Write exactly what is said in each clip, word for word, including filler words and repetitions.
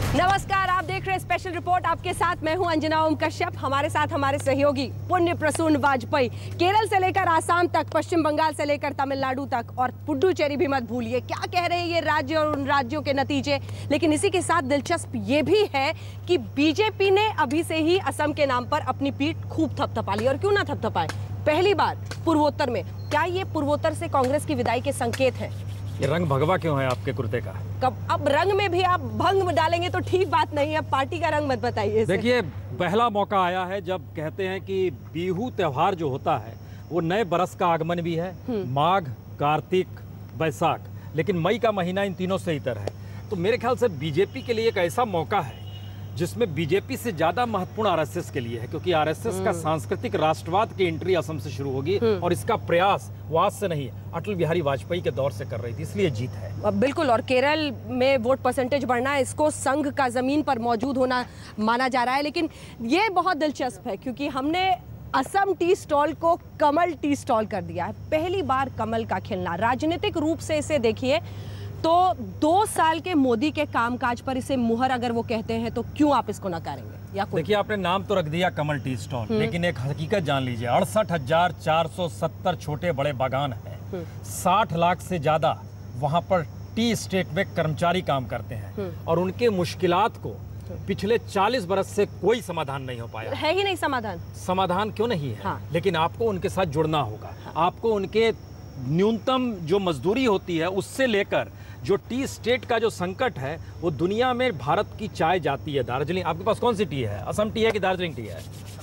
नमस्कार, आप देख रहे हैं स्पेशल रिपोर्ट। आपके साथ मैं हूं अंजना ओम कश्यप। हमारे साथ हमारे सहयोगी पुण्य प्रसून वाजपेयी। केरल से लेकर आसाम तक, पश्चिम बंगाल से लेकर तमिलनाडु तक, और पुडुचेरी भी मत भूलिए। क्या कह रहे हैं ये राज्य और उन राज्यों के नतीजे। लेकिन इसी के साथ दिलचस्प ये भी है कि बीजेपी ने अभी से ही असम के नाम पर अपनी पीठ खूब थपथपा ली। और क्यों ना थपथपाए, पहली बार पूर्वोत्तर में। क्या ये पूर्वोत्तर से कांग्रेस की विदाई के संकेत हैं? ये रंग भगवा क्यों है आपके कुर्ते का? कब अब रंग में भी आप भंग डालेंगे तो ठीक बात नहीं है। अब पार्टी का रंग मत बताइए। देखिए, पहला मौका आया है जब कहते हैं कि बिहू त्योहार जो होता है वो नए बरस का आगमन भी है। माघ, कार्तिक, बैसाख, लेकिन मई का महीना इन तीनों से इतर है। तो मेरे ख्याल से बीजेपी के लिए एक ऐसा मौका है जिसमें बीजेपी से ज्यादा महत्वपूर्ण आरएसएस के लिए है, क्योंकि आरएसएस का सांस्कृतिक राष्ट्रवाद की एंट्री असम से शुरू होगी और इसका प्रयास वो आज से नहीं, अटल बिहारी वाजपेयी के दौर से कर रही थी, इसलिए जीत है। बिल्कुल। और केरल में वोट परसेंटेज बढ़ना, इसको संघ का जमीन पर मौजूद होना माना जा रहा है। लेकिन ये बहुत दिलचस्प है क्योंकि हमने असम टी स्टॉल को कमल टी स्टॉल कर दिया है। पहली बार कमल का खिलना। राजनीतिक रूप से इसे देखिए तो दो साल के मोदी के कामकाज पर इसे मुहर अगर वो कहते हैं तो क्यों आप इसको नकारेंगे? या देखिए, आपने नाम तो रख दिया कमल टी स्टॉल, लेकिन एक हकीकत जान लीजिए। अड़सठ हजार चार सौ सत्तर छोटे बड़े बागान हैं। साठ लाख से ज्यादा वहां पर टी स्टेट में कर्मचारी काम करते हैं और उनके मुश्किलात को पिछले चालीस बरस से कोई समाधान नहीं हो पाया है। ही नहीं समाधान। समाधान क्यों नहीं है? हाँ। लेकिन आपको उनके साथ जुड़ना होगा। आपको उनके न्यूनतम जो मजदूरी होती है उससे लेकर जो टी स्टेट का जो संकट है, वो दुनिया में भारत की चाय जाती है। दार्जिलिंग, आपके पास कौन सी टी है? असम टी है कि दार्जिलिंग टी है?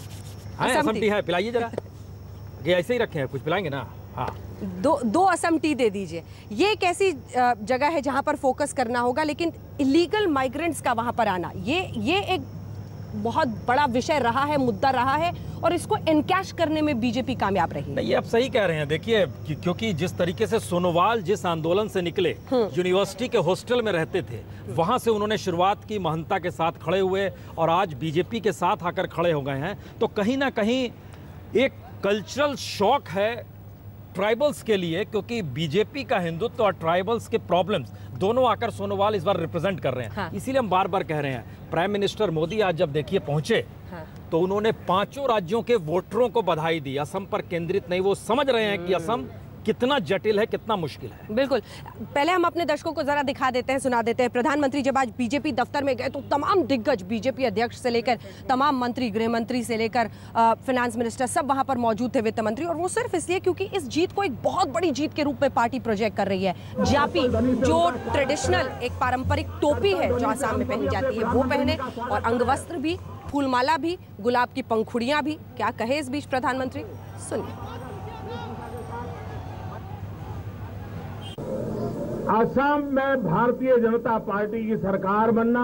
असम, असम टी है, पिलाइए जरा। कि ऐसे ही रखे हैं, कुछ पिलाएंगे ना? हाँ, दो दो असम टी दे दीजिए। ये एक ऐसी जगह है जहां पर फोकस करना होगा, लेकिन इलीगल माइग्रेंट्स का वहां पर आना, ये ये एक बहुत बड़ा विषय रहा है, मुद्दा रहा है, और इसको एनकैश करने में बीजेपी कामयाब रही। नहीं, आप सही कह रहे हैं। देखिए, क्योंकि जिस तरीके से सोनोवाल जिस आंदोलन से निकले, यूनिवर्सिटी के हॉस्टल में रहते थे, वहां से उन्होंने शुरुआत की, महंता के साथ खड़े हुए और आज बीजेपी के साथ आकर खड़े हो गए हैं। तो कहीं ना कहीं एक कल्चरल शॉक है ट्राइबल्स के लिए, क्योंकि बीजेपी का हिंदुत्व और ट्राइबल्स के प्रॉब्लम्स दोनों आकर सोनोवाल इस बार रिप्रेजेंट कर रहे हैं। हाँ। इसीलिए हम बार बार कह रहे हैं, प्राइम मिनिस्टर मोदी आज जब देखिए पहुंचे, हाँ, तो उन्होंने पांचों राज्यों के वोटरों को बधाई दी। असम पर केंद्रित नहीं, वो समझ रहे हैं कि असम कितना जटिल है, कितना मुश्किल है। बिल्कुल। पहले हम अपने दर्शकों को जरा दिखा देते हैं, सुना देते हैं। प्रधानमंत्री जब आज बीजेपी दफ्तर में गए तो तमाम दिग्गज, बीजेपी अध्यक्ष से लेकर तमाम मंत्री, गृह मंत्री से लेकर फाइनेंस मिनिस्टर, सब वहां पर मौजूद थे, वित्त मंत्री। और वो सिर्फ इसलिए क्योंकि इस जीत को एक बहुत बड़ी जीत के रूप में पार्टी प्रोजेक्ट कर रही है। जापी, जो ट्रेडिशनल एक पारंपरिक टोपी है जो आसाम में पहनी जाती है, वो पहने, और अंगवस्त्र भी, फूलमाला भी, गुलाब की पंखुड़ियां भी। क्या कहे इस बीच प्रधानमंत्री, सुनिए। असम में भारतीय जनता पार्टी की सरकार बनना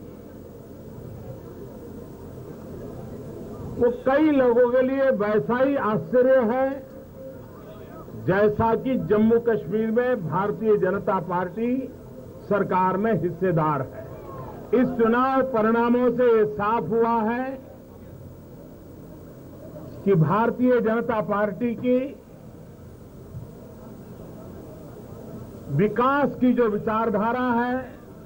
वो कई लोगों के लिए वैसा ही आश्चर्य है जैसा कि जम्मू कश्मीर में भारतीय जनता पार्टी सरकार में हिस्सेदार है। इस चुनाव परिणामों से ये साफ हुआ है कि भारतीय जनता पार्टी की विकास की जो विचारधारा है,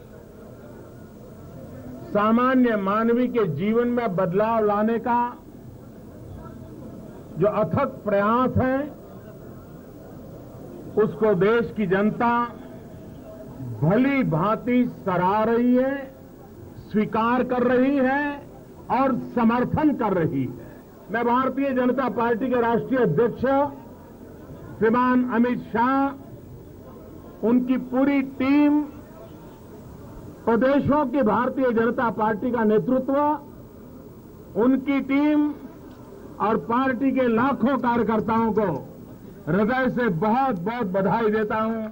सामान्य मानवी के जीवन में बदलाव लाने का जो अथक प्रयास है, उसको देश की जनता भली भांति सराह रही है, स्वीकार कर रही है और समर्थन कर रही है। मैं भारतीय जनता पार्टी के राष्ट्रीय अध्यक्ष श्रीमान अमित शाह, उनकी पूरी टीम, प्रदेशों की भारतीय जनता पार्टी का नेतृत्व, उनकी टीम और पार्टी के लाखों कार्यकर्ताओं को हृदय से बहुत बहुत बधाई देता हूं।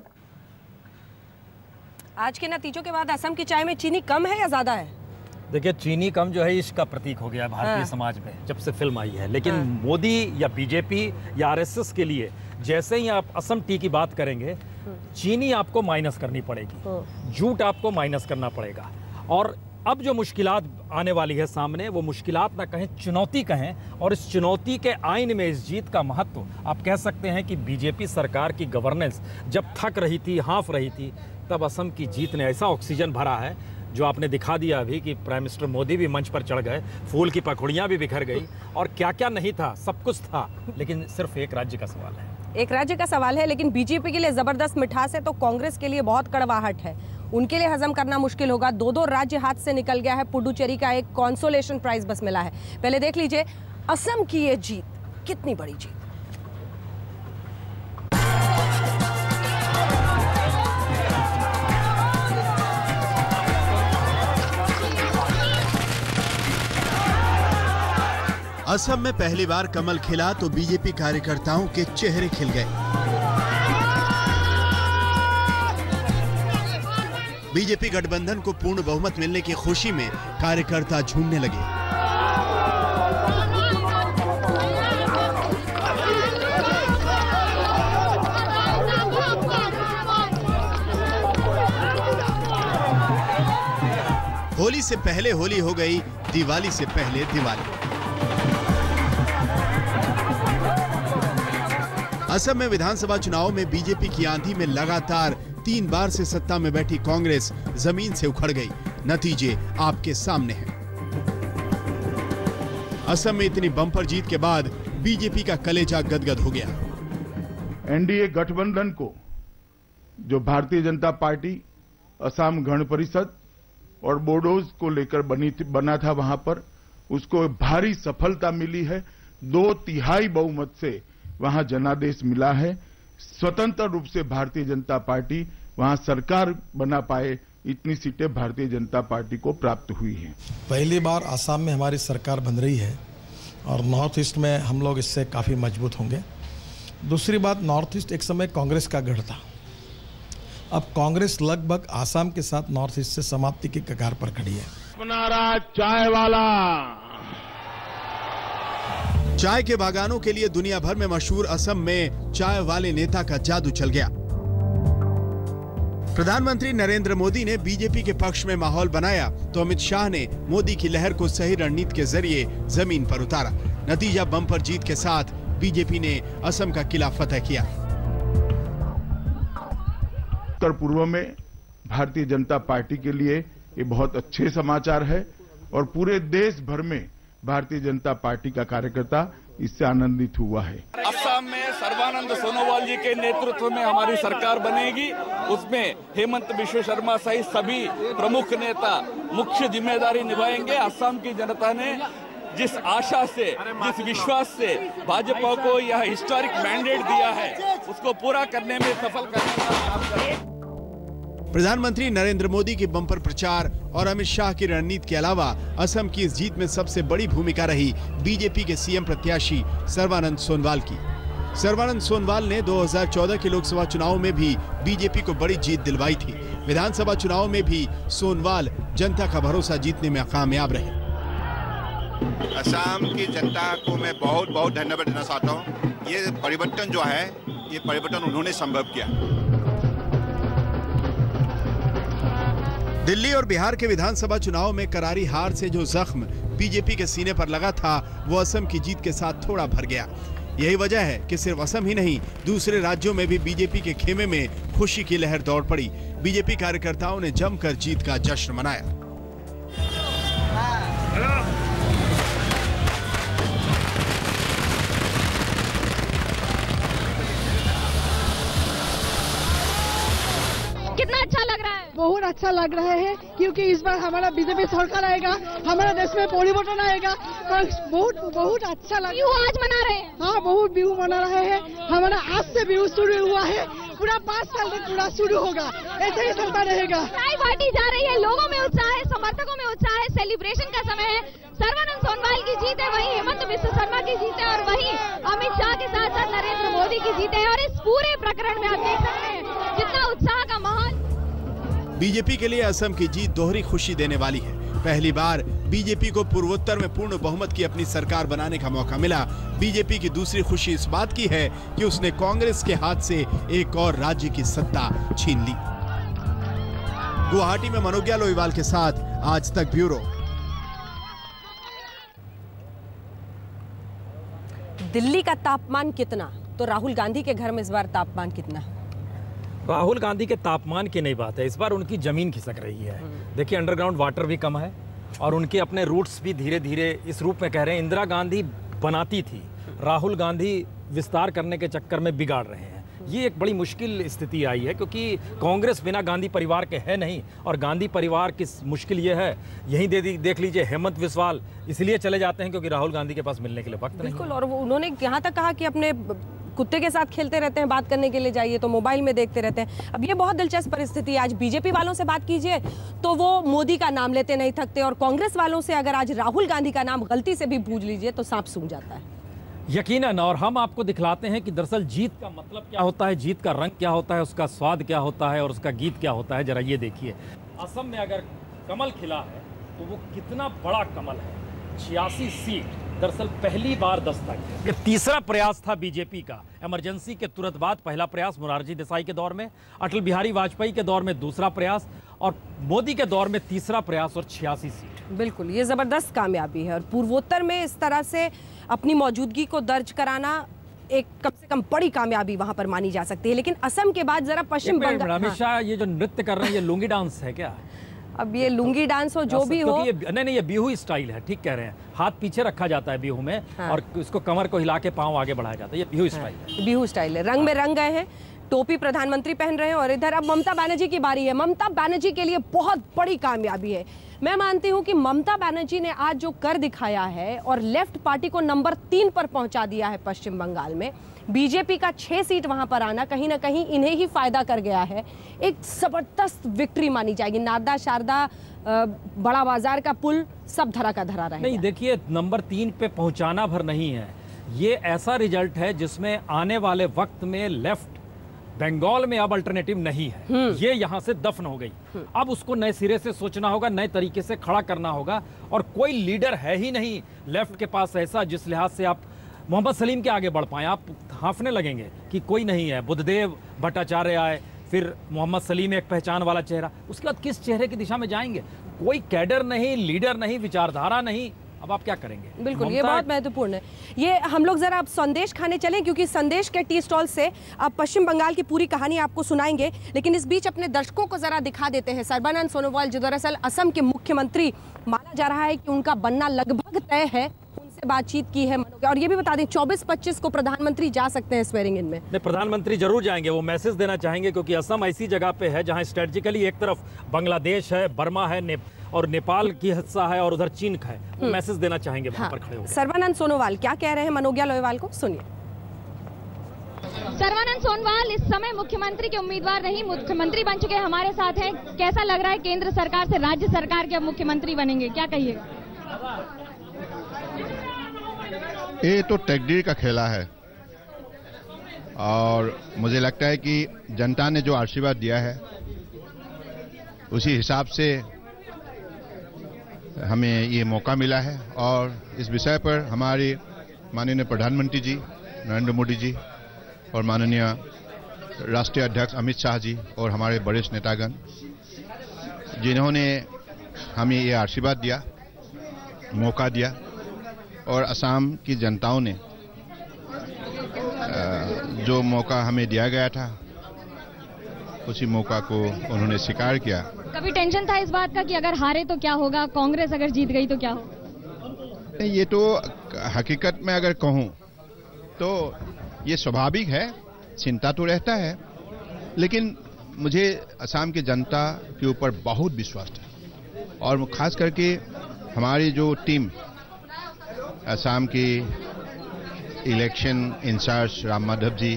आज के नतीजों के बाद असम की चाय में चीनी कम है या ज्यादा है? देखिए, चीनी कम जो है इश्क का प्रतीक हो गया है भारतीय हाँ। समाज में जब से फिल्म आई है। लेकिन हाँ। मोदी या बीजेपी या आरएसएस के लिए जैसे ही आप असम टी की बात करेंगे, चीनी आपको माइनस करनी पड़ेगी, झूठ आपको माइनस करना पड़ेगा। और अब जो मुश्किलात आने वाली है सामने, वो मुश्किलात ना कहें, चुनौती कहें। और इस चुनौती के आईन में इस जीत का महत्व आप कह सकते हैं कि बीजेपी सरकार की गवर्नेंस जब थक रही थी, हाँफ रही थी, तब असम की जीत ने ऐसा ऑक्सीजन भरा है जो आपने दिखा दिया अभी कि प्राइम मिनिस्टर मोदी भी मंच पर चढ़ गए, फूल की पखुड़ियाँ भी बिखर गई और क्या क्या नहीं था, सब कुछ था, लेकिन सिर्फ एक राज्य का सवाल है। एक राज्य का सवाल है, लेकिन बीजेपी के लिए जबरदस्त मिठास है तो कांग्रेस के लिए बहुत कड़वाहट है। उनके लिए हजम करना मुश्किल होगा। दो दो राज्य हाथ से निकल गया है। पुडुचेरी का एक कॉन्सोलेशन प्राइज बस मिला है। पहले देख लीजिए असम की ये जीत, कितनी बड़ी जीत। असम में पहली बार कमल खिला तो बीजेपी कार्यकर्ताओं के चेहरे खिल गए। बीजेपी गठबंधन को पूर्ण बहुमत मिलने की खुशी में कार्यकर्ता झूमने लगे। होली से पहले होली हो गई, दिवाली से पहले दिवाली। असम में विधानसभा चुनाव में बीजेपी की आंधी में लगातार तीन बार से सत्ता में बैठी कांग्रेस जमीन से उखड़ गई। नतीजे आपके सामने हैं। असम में इतनी बम्पर जीत के बाद बीजेपी का कलेजा गदगद हो गया। एनडीए गठबंधन को जो भारतीय जनता पार्टी, असम गण परिषद और बोडोज को लेकर बनी बना था, वहां पर उसको भारी सफलता मिली है। दो तिहाई बहुमत से वहां जनादेश मिला है। स्वतंत्र रूप से भारतीय जनता पार्टी वहां सरकार बना पाए, इतनी सीटें भारतीय जनता पार्टी को प्राप्त हुई हैं। पहली बार आसाम में हमारी सरकार बन रही है और नॉर्थ ईस्ट में हम लोग इससे काफ़ी मजबूत होंगे। दूसरी बात, नॉर्थ ईस्ट एक समय कांग्रेस का गढ़ था। अब कांग्रेस लगभग आसाम के साथ नॉर्थ ईस्ट से समाप्ति की कगार पर खड़ी है। अपना चाय वाला चाय के बागानों के लिए दुनिया भर में मशहूर असम में चाय वाले नेता का जादू चल गया। प्रधानमंत्री नरेंद्र मोदी ने बीजेपी के पक्ष में माहौल बनाया तो अमित शाह ने मोदी की लहर को सही रणनीति के जरिए जमीन पर उतारा। नतीजा बम्पर जीत के साथ बीजेपी ने असम का किला फतह किया। उत्तर पूर्व में भारतीय जनता पार्टी के लिए ये बहुत अच्छे समाचार है और पूरे देश भर में भारतीय जनता पार्टी का कार्यकर्ता इससे आनंदित हुआ है। असम में सर्बानंद सोनोवाल जी के नेतृत्व में हमारी सरकार बनेगी। उसमें हेमंत बिश्व शर्मा सहित सभी प्रमुख नेता मुख्य जिम्मेदारी निभाएंगे। असम की जनता ने जिस आशा से, जिस विश्वास से भाजपा को यह हिस्टोरिक मैंडेट दिया है, उसको पूरा करने में सफल करने का काम करेंगे। प्रधानमंत्री नरेंद्र मोदी की बम्पर प्रचार और अमित शाह की रणनीति के अलावा असम की इस जीत में सबसे बड़ी भूमिका रही बीजेपी के सीएम प्रत्याशी सर्बानंद सोनोवाल की। सर्बानंद सोनोवाल ने दो हज़ार चौदह के लोकसभा चुनाव में भी बीजेपी को बड़ी जीत दिलवाई थी। विधानसभा चुनाव में भी सोनोवाल जनता का भरोसा जीतने में कामयाब रहे। असम की जनता को मैं बहुत बहुत धन्यवाद देना चाहता हूँ। ये परिवर्तन जो है, ये परिवर्तन उन्होंने संभव किया। दिल्ली और बिहार के विधानसभा चुनाव में करारी हार से जो जख्म बीजेपी के सीने पर लगा था, वो असम की जीत के साथ थोड़ा भर गया। यही वजह है कि सिर्फ असम ही नहीं, दूसरे राज्यों में भी बीजेपी के खेमे में खुशी की लहर दौड़ पड़ी। बीजेपी कार्यकर्ताओं ने जमकर जीत का जश्न मनाया। कितना अच्छा लग रहा है? बहुत अच्छा लग रहा है क्योंकि इस बार हमारा बीजेपी सरकार आएगा, हमारा देश में परिवर्तन आएगा। बहुत बहुत अच्छा लग। बिहू आज मना रहे हैं? हाँ, बहुत बिहू मना रहे हैं। हमारा आज से बिहू शुरू हुआ है, पूरा पाँच साल तक पूरा शुरू होगा, ऐसे ही चलता रहेगा। चाय बांटी जा रही है, लोगों में उत्साह है, समर्थकों में उत्साह है, सेलिब्रेशन का समय है। सर्बानंद सोनोवाल की जीत है, वहीं हेमंत बिश्व शर्मा की जीत है और वहीं अमित शाह के साथ साथ नरेंद्र मोदी की जीत है। और इस पूरे प्रकरण में आप देख सकते हैं कितना उत्साह का माहौल। बीजेपी के लिए असम की जीत दोहरी खुशी देने वाली है। पहली बार बीजेपी को पूर्वोत्तर में पूर्ण बहुमत की अपनी सरकार बनाने का मौका मिला। बीजेपी की दूसरी खुशी इस बात की है कि उसने कांग्रेस के हाथ से एक और राज्य की सत्ता छीन ली। गुवाहाटी में मनोज्ञा लोईवाल के साथ आज तक ब्यूरो। दिल्ली का तापमान कितना, तो राहुल गांधी के घर में इस बार तापमान कितना? राहुल गांधी के तापमान की नहीं बात है, इस बार उनकी जमीन खिसक रही है। देखिए अंडरग्राउंड वाटर भी कम है और उनके अपने रूट्स भी धीरे धीरे इस रूप में कह रहे हैं इंदिरा गांधी बनाती थी, राहुल गांधी विस्तार करने के चक्कर में बिगाड़ रहे हैं। ये एक बड़ी मुश्किल स्थिति आई है क्योंकि कांग्रेस बिना गांधी परिवार के है नहीं, और गांधी परिवार की मुश्किल ये है, यहीं दे देख लीजिए हेमंत बिस्वाल इसलिए चले जाते हैं क्योंकि राहुल गांधी के पास मिलने के लिए वक्त नहीं। बिल्कुल, और वो उन्होंने यहाँ तक कहा कि अपने कुत्ते के साथ खेलते रहते हैं, बात करने के लिए जाइए तो मोबाइल में देखते रहते हैं। अब ये बहुत दिलचस्प परिस्थिति है। आज बीजेपी वालों से बात कीजिए तो वो मोदी का नाम लेते नहीं थकते, और कांग्रेस वालों से अगर आज राहुल गांधी का नाम गलती से भी पूछ लीजिए तो सांप सूंघ जाता है। यकीनन, और हम आपको दिखलाते हैं कि दरअसल जीत का मतलब क्या होता है, जीत का रंग क्या होता है, उसका स्वाद क्या होता है और उसका गीत क्या होता है। जरा ये देखिए, असम में अगर कमल खिला है तो वो कितना बड़ा कमल है। छियासी सीट दरअसल पहली बार दस्तक। ये तीसरा प्रयास था बीजेपी का। इमरजेंसी के तुरंत बाद पहला प्रयास मोरारजी देसाई के दौर में, अटल बिहारी वाजपेयी के दौर में दूसरा प्रयास, और मोदी के दौर में तीसरा प्रयास, और छियासी सीट। बिल्कुल, ये जबरदस्त कामयाबी है, और पूर्वोत्तर में इस तरह से अपनी मौजूदगी को दर्ज कराना एक कम से कम बड़ी कामयाबी वहां पर मानी जा सकती है। लेकिन असम के बाद जरा पश्चिम बंगाल, अमित शाह ये जो नृत्य कर रहे हैं ये लुंगी डांस है क्या? अब ये लुंगी डांस हो जो भी हो, ये नहीं नहीं ये बिहू स्टाइल है, ठीक कह रहे हैं। हाथ पीछे रखा जाता है बिहू में, हाँ। और इसको कमर को हिला के पांव आगे बढ़ाया जाता है, ये बिहू स्टाइल है। बिहू स्टाइल है, रंग में रंग गए हैं, टोपी प्रधानमंत्री पहन रहे हैं। और इधर अब ममता बनर्जी की बारी है। ममता बनर्जी के लिए बहुत बड़ी कामयाबी है। मैं मानती हूं कि ममता बनर्जी ने आज जो कर दिखाया है और लेफ्ट पार्टी को नंबर तीन पर पहुंचा दिया है पश्चिम बंगाल में, बीजेपी का छह सीट वहां पर आना कहीं ना कहीं इन्हें ही फायदा कर गया है। एक जबरदस्त विक्ट्री मानी जाएगी। नारदा शारदा, बड़ा बाजार का पुल, सब धरा का धरा रहेगा। नहीं, देखिए नंबर तीन पे पहुंचाना भर नहीं है, ये ऐसा रिजल्ट है जिसमें आने वाले वक्त में लेफ्ट बंगाल में अब अल्टरनेटिव नहीं है। ये यहाँ से दफन हो गई। अब उसको नए सिरे से सोचना होगा, नए तरीके से खड़ा करना होगा, और कोई लीडर है ही नहीं लेफ्ट के पास ऐसा जिस लिहाज से आप मोहम्मद सलीम के आगे बढ़ पाए। आप हाँफने लगेंगे कि कोई नहीं है। बुद्धदेव भट्टाचार्य आए, फिर मोहम्मद सलीम एक पहचान वाला चेहरा, उसके बाद किस चेहरे की दिशा में जाएंगे? कोई कैडर नहीं, लीडर नहीं, विचारधारा नहीं। अब आप क्या करेंगे? बिल्कुल, ये बहुत महत्वपूर्ण है। ये हम लोग जरा अब संदेश खाने चलें, क्योंकि संदेश के टी स्टॉल से अब पश्चिम बंगाल की पूरी कहानी आपको सुनाएंगे। लेकिन इस बीच अपने दर्शकों को जरा दिखा देते हैं सर्बानंद सोनोवाल, जो दरअसल असम के मुख्यमंत्री माना जा रहा है कि उनका बनना लगभग तय है, उनसे बातचीत की है। और ये भी बता दें चौबीस पच्चीस को प्रधानमंत्री जा सकते हैं स्वेरिंग इन में। नहीं, प्रधानमंत्री जरूर जाएंगे। वो मैसेज देना चाहेंगे क्योंकि असम ऐसी जगह पे है जहां स्ट्रेटेजिकली एक तरफ बांग्लादेश है, बर्मा है, ने, और नेपाल की हिस्सा है, और उधर चीन का है। वो मैसेज देना चाहेंगे वहां हाँ। पर खड़े होकर। सर्बानंद सोनोवाल क्या कह रहे हैं मनोज्ञा लोहेवाल को सुनिए। सर्बानंद सोनोवाल इस समय मुख्यमंत्री के उम्मीदवार नहीं, मुख्यमंत्री बन चुके हमारे साथ हैं। कैसा लग रहा है केंद्र सरकार से राज्य सरकार के अब मुख्यमंत्री बनेंगे, क्या कहिएगा? ये तो तकदीर का खेला है, और मुझे लगता है कि जनता ने जो आशीर्वाद दिया है उसी हिसाब से हमें ये मौका मिला है। और इस विषय पर हमारे माननीय प्रधानमंत्री जी नरेंद्र मोदी जी और माननीय राष्ट्रीय अध्यक्ष अमित शाह जी और हमारे वरिष्ठ नेतागण, जिन्होंने हमें ये आशीर्वाद दिया, मौका दिया, और असम की जनताओं ने जो मौका हमें दिया गया था उसी मौका को उन्होंने स्वीकार किया। कभी टेंशन था इस बात का कि अगर हारे तो क्या होगा, कांग्रेस अगर जीत गई तो क्या होगा? ये तो हकीकत में अगर कहूं तो ये स्वाभाविक है, चिंता तो रहता है, लेकिन मुझे असम की जनता के ऊपर बहुत विश्वास है। और खास करके हमारी जो टीम असम की इलेक्शन इंचार्ज राम माधव जी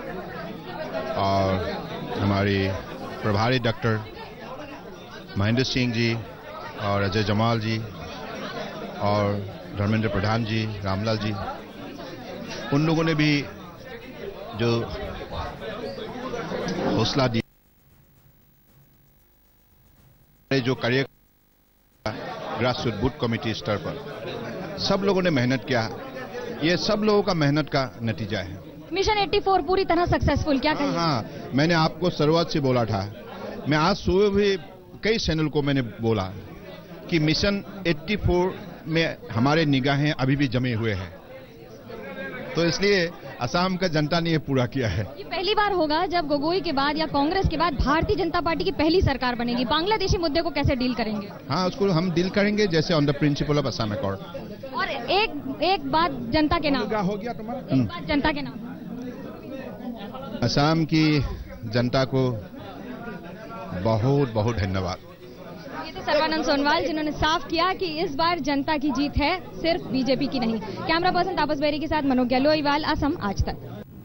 और हमारे प्रभारी डॉक्टर महेंद्र सिंह जी और अजय जमाल जी और धर्मेंद्र प्रधान जी, रामलाल जी, उन लोगों ने भी जो हौसला दिया, जो कार्य ग्रास रूट बूथ कमेटी स्तर पर सब लोगों ने मेहनत किया, ये सब लोगों का मेहनत का नतीजा है। मिशन चौरासी पूरी तरह सक्सेसफुल, क्या कहिए? हाँ, मैंने आपको शुरुआत से बोला था, मैं आज सुबह भी कई चैनल को मैंने बोला कि मिशन चौरासी में हमारे निगाहें अभी भी जमे हुए हैं। तो इसलिए असम का जनता ने ये पूरा किया है। ये पहली बार होगा जब गोगोई के बाद या कांग्रेस के बाद भारतीय जनता पार्टी की पहली सरकार बनेगी। बांग्लादेशी मुद्दे को कैसे डील करेंगे? हाँ, उसको हम डील करेंगे जैसे on the principle of Assam accord. और एक एक बात जनता के नाम हो गया तुम्हारा, एक बात जनता के नाम, असम की जनता को बहुत बहुत धन्यवाद। ये थे सर्बानंद सोनवाल जिन्होंने साफ किया कि इस बार जनता की जीत है, सिर्फ बीजेपी की नहीं। कैमरा पर्सन तापस बेरी के साथ मनोज गहलोईवाल, असम आज तक।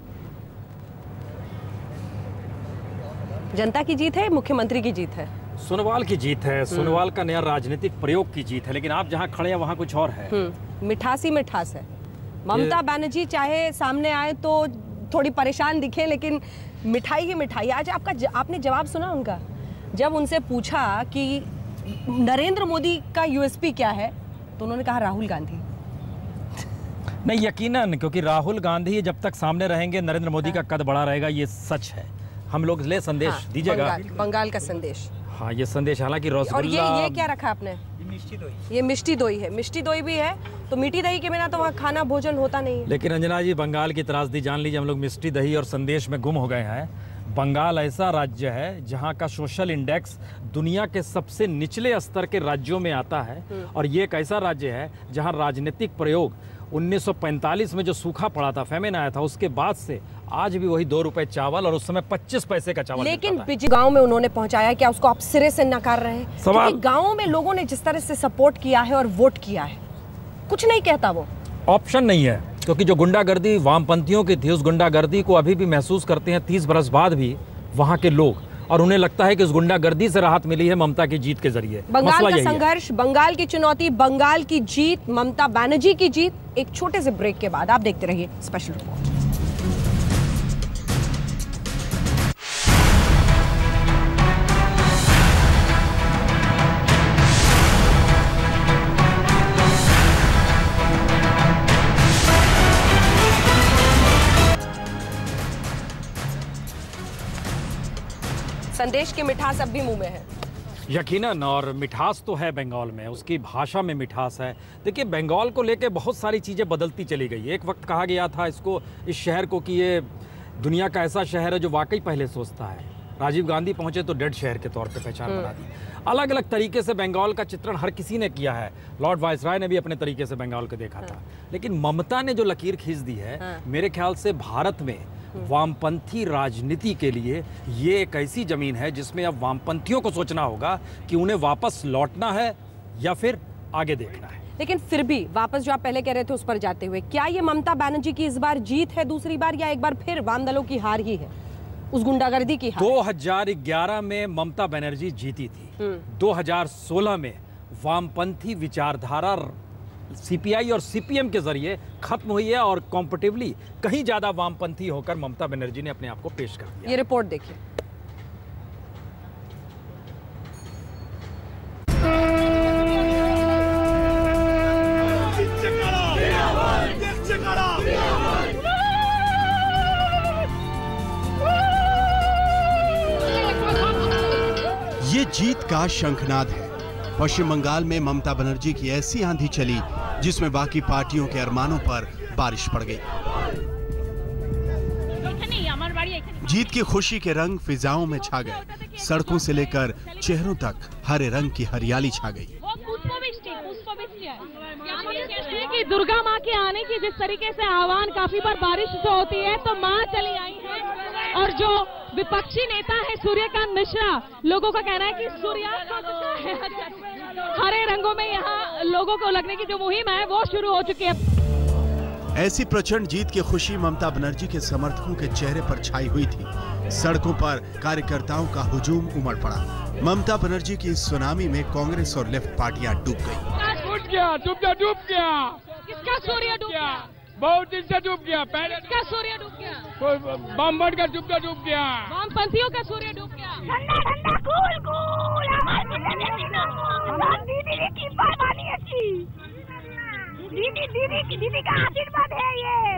जनता की जीत है, मुख्यमंत्री की जीत है, सोनोवाल की जीत है, सोनोवाल का नया राजनीतिक प्रयोग की जीत है। लेकिन आप जहां खड़े हैं वहां कुछ और है। मिठास ही मिठास है। ममता बनर्जी चाहे सामने आए तो थोड़ी परेशान दिखे, लेकिन मिठाई ही मिठाई। आज आपका ज, आपने जवाब सुना उनका, जब उनसे पूछा कि नरेंद्र मोदी का यूएसपी क्या है, तो उन्होंने कहा राहुल गांधी। नहीं, यकीनन, क्योंकि राहुल गांधी जब तक सामने रहेंगे नरेंद्र मोदी का कद बड़ा रहेगा, ये सच है। हम लोग ले संदेश हाँ, दीजिएगा। बंगाल, बंगाल का संदेश। हाँ, ये संदेश, हालांकि और रसगुल्ला। ये ये क्या रखा आपने? मिष्टी दोई। ये मिष्टी दोई है। मिष्टी दोई भी है, तो मीठी दही के बिना तो वहाँ खाना भोजन होता नहीं है। लेकिन अंजना जी, बंगाल की त्रासदी जान लीजिए, हम लोग मिष्टी दही और संदेश में गुम हो गए हैं। बंगाल ऐसा राज्य है जहां का सोशल इंडेक्स दुनिया के सबसे निचले स्तर के राज्यों में आता है। और ये एक ऐसा राज्य है जहां राजनीतिक प्रयोग उन्नीस सौ पैंतालीस में जो सूखा पड़ा था, फेमिन आया था, उसके बाद से आज भी वही दो रुपए चावल और उस समय पच्चीस पैसे का चावल। लेकिन बिजली गांव में उन्होंने पहुंचाया, क्या उसको आप सिरे से नकार रहे हैं? सवाल गांव में लोगों ने जिस तरह से सपोर्ट किया है और वोट किया है, कुछ नहीं कहता वो। ऑप्शन नहीं है, क्योंकि जो गुंडागर्दी वामपंथियों की थी, उस गुंडागर्दी को अभी भी महसूस करते हैं तीस बरस बाद भी वहां के लोग, और उन्हें लगता है कि उस गुंडागर्दी से राहत मिली है ममता की जीत के जरिए। बंगाल का संघर्ष, बंगाल की चुनौती, बंगाल की जीत, ममता बनर्जी की जीत। एक छोटे से ब्रेक के बाद आप देखते रहिए स्पेशल रिपोर्ट। संदेश की मिठास अब भी मुंह में है। यकीनन, और मिठास तो है बंगाल में, उसकी भाषा में मिठास है। देखिए, बंगाल को लेके बहुत सारी चीज़ें बदलती चली गई। एक वक्त कहा गया था इसको, इस शहर को, कि ये दुनिया का ऐसा शहर है जो वाकई पहले सोचता है। राजीव गांधी पहुंचे तो डेड शहर के तौर पे पहचान बना दी। अलग अलग तरीके से बंगाल का चित्रण हर किसी ने किया है। लॉर्ड वाइसराय ने भी अपने तरीके से बंगाल को देखा था। लेकिन ममता ने जो लकीर खींच दी है, मेरे ख्याल से भारत में वामपंथी राजनीति के लिए ये एक ऐसी जमीन है जिसमें अब वामपंथियों को सोचना होगा कि उन्हें वापस लौटना है या फिर आगे देखना है। लेकिन फिर भी वापस जो आप पहले कह रहे थे उस पर जाते हुए, क्या ये ममता बनर्जी की इस बार जीत है दूसरी बार, या एक बार फिर वाम दलों की हार ही है, उस गुंडागर्दी की हार? दो हज़ार ग्यारह में ममता बनर्जी जीती थी। दो हज़ार सोलह में वामपंथी विचारधारा सीपीआई और सीपीएम के जरिए खत्म हुई है, और कॉम्पिटिवली कहीं ज्यादा वामपंथी होकर ममता बनर्जी ने अपने आप को पेश कर दिया। ये रिपोर्ट देखिए। ये जीत का शंखनाद है। पश्चिम बंगाल में ममता बनर्जी की ऐसी आंधी चली जिसमें बाकी पार्टियों के अरमानों पर बारिश पड़ गई। जीत की खुशी के रंग फिजाओं में छा गए। सड़कों से लेकर चेहरों तक हरे रंग की हरियाली छा गई। कि दुर्गा माँ के आने की जिस तरीके से आह्वान काफी बार बारिश से होती है, तो माँ चली आई है। और जो विपक्षी नेता है सूर्यकांत मिश्रा, लोगों का कहना है कि सूर्यास्त हो चुका है। हरे रंगों में यहाँ लोगों को लगने की जो मुहिम है वो शुरू हो चुकी है। ऐसी प्रचंड जीत की खुशी ममता बनर्जी के समर्थकों के चेहरे पर छाई हुई थी। सड़कों पर कार्यकर्ताओं का हुजूम उमड़ पड़ा। ममता बनर्जी की इस सुनामी में कांग्रेस और लेफ्ट पार्टियां डूब गई। डूब गया, डूब गया, डूब गया। किसका सूर्य डूब गया? बहुत दिन से डूब गया। पहले किसका सूर्य डूब गया? बम्बट का डूब गया, डूब गया। वामपंथियों का सूर्य डूब गया। ठंडा ठंडठंडा कूल कूल हमारे दीदी की बाबानी अच्छी। दीदी दीदी की दीदी का आशीर्वाद है ये।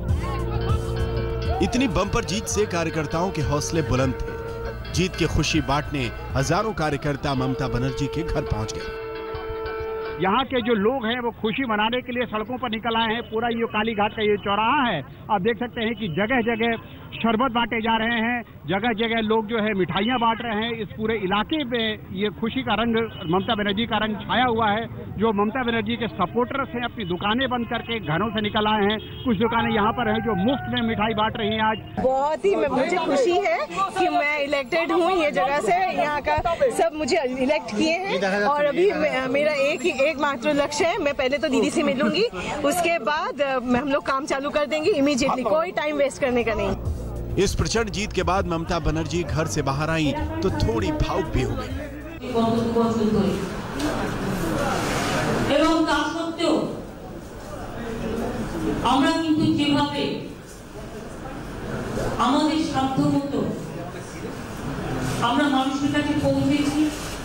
इतनी बम्पर जीत से कार्यकर्ताओं के हौसले बुलंद थे। जीत की खुशी बांटने हजारों कार्यकर्ता ममता बनर्जी के घर पहुंच गए। यहाँ के जो लोग हैं वो खुशी मनाने के लिए सड़कों पर निकल आए हैं। पूरा ये काली घाट का ये चौराहा है, आप देख सकते हैं कि जगह जगह शरबत बांटे जा रहे हैं, जगह जगह लोग जो है मिठाइयाँ बांट रहे हैं। इस पूरे इलाके में ये खुशी का रंग, ममता बनर्जी का रंग छाया हुआ है। जो ममता बनर्जी के सपोर्टर्स हैं अपनी दुकानें बंद करके घरों से निकल आए हैं। कुछ दुकानें यहाँ पर हैं जो मुफ्त में मिठाई बांट रही हैं। आज बहुत ही मुझे खुशी है कि मैं इलेक्टेड हूँ ये जगह से, यहाँ का सब मुझे इलेक्ट किए हैं और अभी मेरा एक ही एक मात्र लक्ष्य है, मैं पहले तो दीदी से मिलूंगी, उसके बाद हम लोग काम चालू कर देंगे इमीडिएटली, कोई टाइम वेस्ट करने का नहीं। इस प्रचंड जीत के बाद ममता बनर्जी घर से बाहर आई तो थोड़ी भावुक भी हो गई। আমাদের সাধ্যমতো আমরা মানুষের কাছে পৌঁছেছি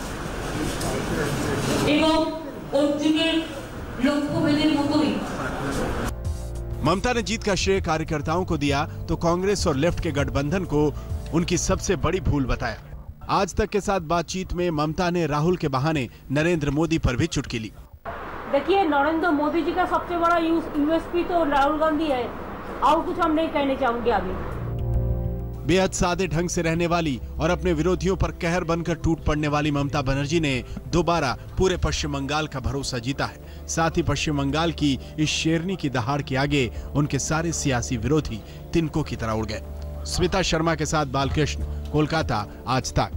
এবং অর্জুনের লক্ষ্যভেদের মতোই। ममता ने जीत का श्रेय कार्यकर्ताओं को दिया तो कांग्रेस और लेफ्ट के गठबंधन को उनकी सबसे बड़ी भूल बताया। आज तक के साथ बातचीत में ममता ने राहुल के बहाने नरेंद्र मोदी पर भी चुटकी ली। देखिए, नरेंद्र मोदी जी का सबसे बड़ा यूएसपी तो राहुल गांधी है, और कुछ हम नहीं कहने चाहूंगे। अभी बेहद सादे ढंग से रहने वाली और अपने विरोधियों पर कहर बनकर टूट पड़ने वाली ममता बनर्जी ने दोबारा पूरे पश्चिम बंगाल का भरोसा जीता है। साथ ही पश्चिम बंगाल की इस शेरनी की दहाड़ के आगे उनके सारे सियासी विरोधी तिनकों की तरह उड़ गए। स्मिता शर्मा के साथ बालकृष्ण, कोलकाता, आज तक।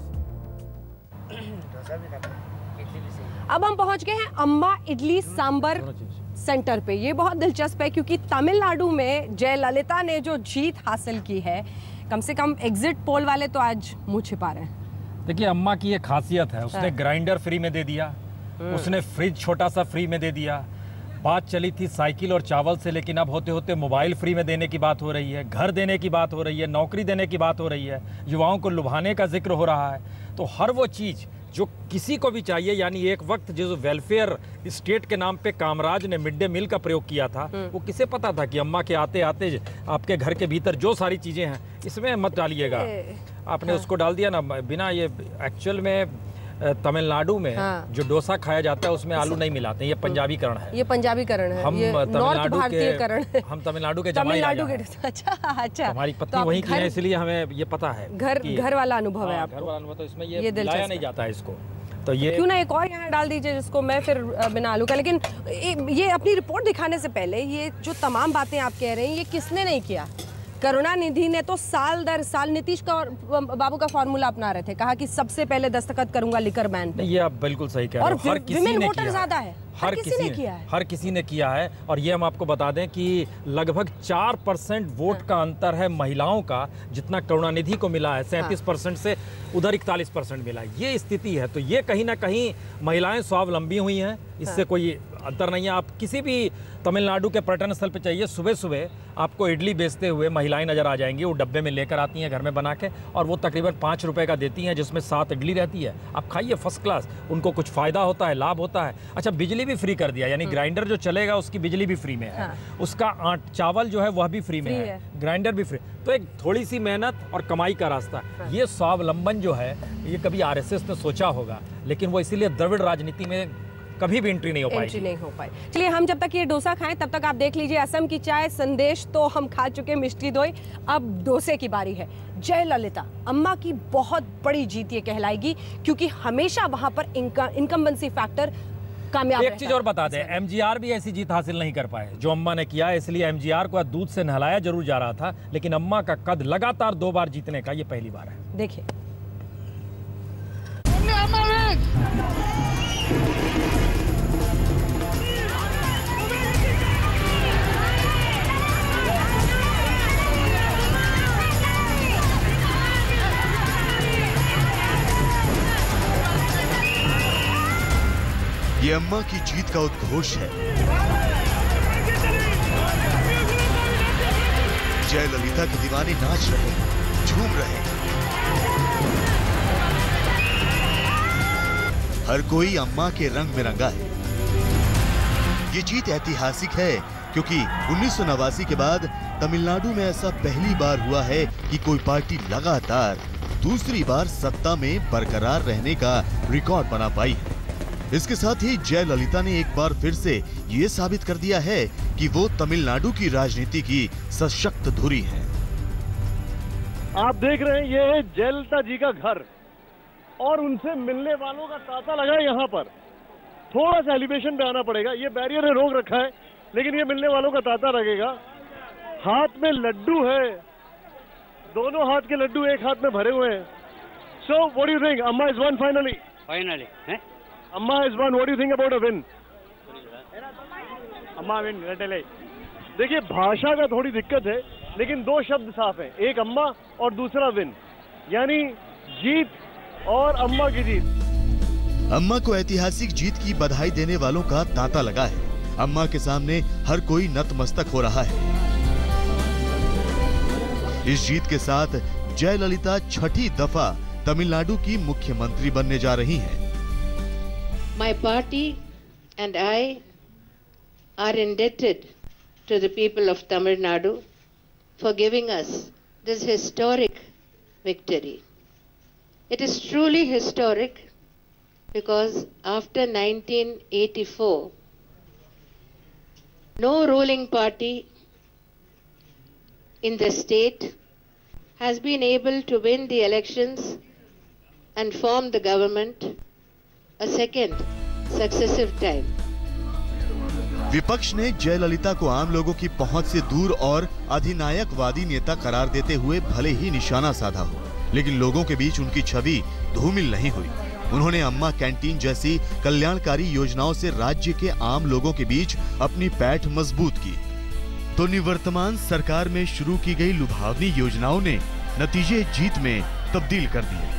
अब हम पहुंच गए हैं अम्मा इडली सांबर सेंटर पे। ये बहुत दिलचस्प है क्योंकि तमिलनाडु में जयललिता ने जो जीत हासिल की है, कम से कम एग्जिट पोल वाले तो आज मुंह छिपा रहे हैं। देखिए, अम्मा की ये खासियत है, उसने ग्राइंडर फ्री में दे दिया, उसने फ्रिज छोटा सा फ्री में दे दिया। बात चली थी साइकिल और चावल से, लेकिन अब होते होते मोबाइल फ्री में देने की बात हो रही है, घर देने की बात हो रही है, नौकरी देने की बात हो रही है, युवाओं को लुभाने का जिक्र हो रहा है। तो हर वो चीज़ जो किसी को भी चाहिए, यानी एक वक्त जो वेलफेयर स्टेट के नाम पे कामराज ने मिड डे मील का प्रयोग किया था, वो किसे पता था कि अम्मा के आते आते आपके घर के भीतर जो सारी चीज़ें हैं इसमें मत डालिएगा, आपने उसको डाल दिया ना बिना। ये एक्चुअल में तमिलनाडु में हाँ। जो डोसा खाया जाता है उसमें आलू नहीं मिलाते, ये पंजाबीकरण है। ये पंजाबीकरण है, हम नॉर्थ भारतीयकरण है। हम तमिलनाडु के जमाई राजा हैं। अच्छा अच्छा, हमारी पत्नी तो वहीं की है, इसलिए हमें ये पता है। घर घर वाला अनुभव है आपको। घर वाला अनुभव, तो इसमें ये लाया नहीं जाता है इसको, तो ये क्यों ना एक और यहाँ डाल दीजिए जिसको मैं फिर बिना आलू का। लेकिन ये अपनी रिपोर्ट दिखाने से पहले ये जो तमाम बातें आप कह रहे हैं, ये किसने नहीं किया? करुणानिधि ने तो साल दर साल नीतीश का बाबू का फॉर्मूला अपना रहे थे, कहा कि सबसे पहले दस्तखत करूंगा लिकर बैन पे। ये आप बिल्कुल सही कह रहे हो। और विमेन वोटर ज्यादा है, हर किसी ने किया है, हर किसी ने किया है। और ये हम आपको बता दें कि लगभग चार परसेंट वोट का अंतर है महिलाओं का, जितना करुणानिधि को मिला है सैंतीस परसेंट से उधर इकतालीस परसेंट मिला है। ये स्थिति है, तो ये कहीं ना कहीं महिलाएं स्वावलंबी हुई हैं, इससे कोई अंतर नहीं है। आप किसी भी तमिलनाडु के पर्यटन स्थल पे चाहिए, सुबह सुबह आपको इडली बेचते हुए महिलाएं नजर आ जाएंगी। वो डब्बे में लेकर आती हैं घर में बना के, और वो तकरीबन पाँच रुपए का देती हैं, जिसमें सात इडली रहती है। आप खाइए फर्स्ट क्लास, उनको कुछ फायदा होता है, लाभ होता है। अच्छा, बिजली भी फ्री कर दिया, यानी ग्राइंडर जो चलेगा उसकी बिजली भी फ्री में है, हाँ। उसका आट चावल जो है वह भी फ्री में है, ग्राइंडर भी फ्री। तो एक थोड़ी सी मेहनत और कमाई का रास्ता, हाँ। ये स्वावलंबन जो है, ये कभी आरएसएस ने सोचा होगा, लेकिन वो इसीलिए द्रविड़ राजनीति में कभी भी एंट्री नहीं हो पाई। एंट्री नहीं हो पाई। चलिए, हम जब तक ये डोसा खाएं तब तक आप देख लीजिए असम की चाय, संदेश तो हम खा चुके, मिष्टी दोई, अब डोसे की बारी है। जयललिता अम्मा की बहुत बड़ी जीत ये कहलाएगी, क्योंकि हमेशा वहां पर इनकम्बेंसी फैक्टर कामयाब। एक चीज और बता दें, एमजीआर भी ऐसी जीत हासिल नहीं कर पाए जो अम्मा ने किया, इसलिए एमजीआर को दूध से नहलाया जरूर जा रहा था, लेकिन अम्मा का कद लगातार दो बार जीतने का ये पहली बार है। देखिए, ये अम्मा की जीत का उद्घोष है। जयललिता के दीवाने नाच रहे, झूम रहे, हर कोई अम्मा के रंग में रंगा है। ये जीत ऐतिहासिक है क्योंकि उन्नीस सौ नवासी के बाद तमिलनाडु में ऐसा पहली बार हुआ है कि कोई पार्टी लगातार दूसरी बार सत्ता में बरकरार रहने का रिकॉर्ड बना पाई है। इसके साथ ही जयललिता ने एक बार फिर से ये साबित कर दिया है कि वो तमिलनाडु की राजनीति की सशक्त धुरी है। आप देख रहे हैं ये है जयललिता जी का घर और उनसे मिलने वालों का तांता लगा है। यहाँ पर थोड़ा सा एलिवेशन पे आना पड़ेगा, ये बैरियर है, रोक रखा है, लेकिन ये मिलने वालों का तांता लगेगा। हाथ में लड्डू है, दोनों हाथ के लड्डू एक हाथ में भरे हुए हैं। So what do you think? Amma is won finally finally Amma is won. What do you think about a win? Amma win. देखिए भाषा का थोड़ी दिक्कत है, लेकिन दो शब्द साफ हैं, एक अम्मा और दूसरा विन, यानी जीत और अम्मा की जीत। अम्मा को ऐतिहासिक जीत की बधाई देने वालों का तांता लगा है। अम्मा के सामने हर कोई नतमस्तक हो रहा है। इस जीत के साथ जयललिता छठी दफा तमिलनाडु की मुख्यमंत्री बनने जा रही हैं। My party and I are indebted to the people of Tamil Nadu for giving us this historic victory. It is truly historic because after nineteen eighty-four, no ruling party in the state has been able to win the elections and form the government a second successive time. विपक्ष ने जयललिता को आम लोगों की पहुंच से दूर और अधिनायकवादी नेता करार देते हुए भले ही निशाना साधा हो, लेकिन लोगों के बीच उनकी छवि धूमिल नहीं हुई। उन्होंने अम्मा कैंटीन जैसी कल्याणकारी योजनाओं से राज्य के आम लोगों के बीच अपनी पैठ मजबूत की। तो निवर्तमान सरकार में शुरू की गई लुभावनी योजनाओं ने नतीजे जीत में तब्दील कर दिए।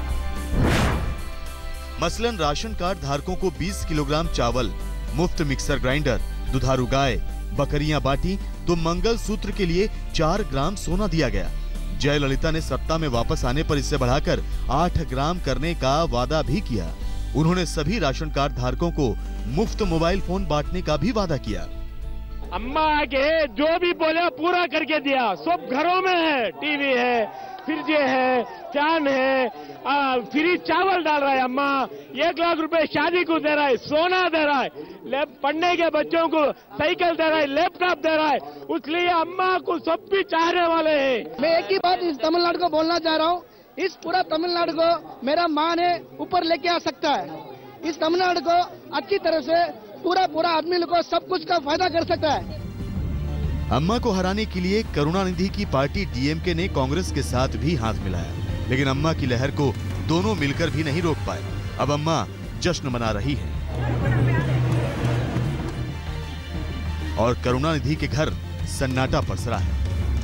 मसलन राशन कार्ड धारकों को बीस किलोग्राम चावल, मुफ्त मिक्सर ग्राइंडर, दुधारू गाय, बकरियां बांटी तो मंगल सूत्र के लिए चार ग्राम सोना दिया गया। जयललिता ने सत्ता में वापस आने पर इसे बढ़ाकर आठ ग्राम करने का वादा भी किया। उन्होंने सभी राशन कार्ड धारकों को मुफ्त मोबाइल फोन बांटने का भी वादा किया। अम्मा आके जो भी बोला पूरा करके दिया। सब घरों में है, टीवी है, फ्रिज है, फैन है, फ्री चावल डाल रहा है। अम्मा एक लाख रुपए शादी को दे रहा है, सोना दे रहा है, पढ़ने के बच्चों को साइकिल दे रहा है, लैपटॉप दे रहा है। इसलिए अम्मा को सब भी चाहने वाले हैं। मैं एक ही बात इस तमिलनाडु को बोलना चाह रहा हूँ, इस पूरा तमिलनाडु को मेरा माँ ने ऊपर लेके आ सकता है। इस तमिलनाडु को अच्छी तरह से पूरा पूरा आदमी को सब कुछ का फायदा कर सकता है। अम्मा को हराने के लिए करुणानिधि की पार्टी डीएमके ने कांग्रेस के साथ भी हाथ मिलाया, लेकिन अम्मा की लहर को दोनों मिलकर भी नहीं रोक पाए। अब अम्मा जश्न मना रही है और करुणानिधि के घर सन्नाटा पसरा है।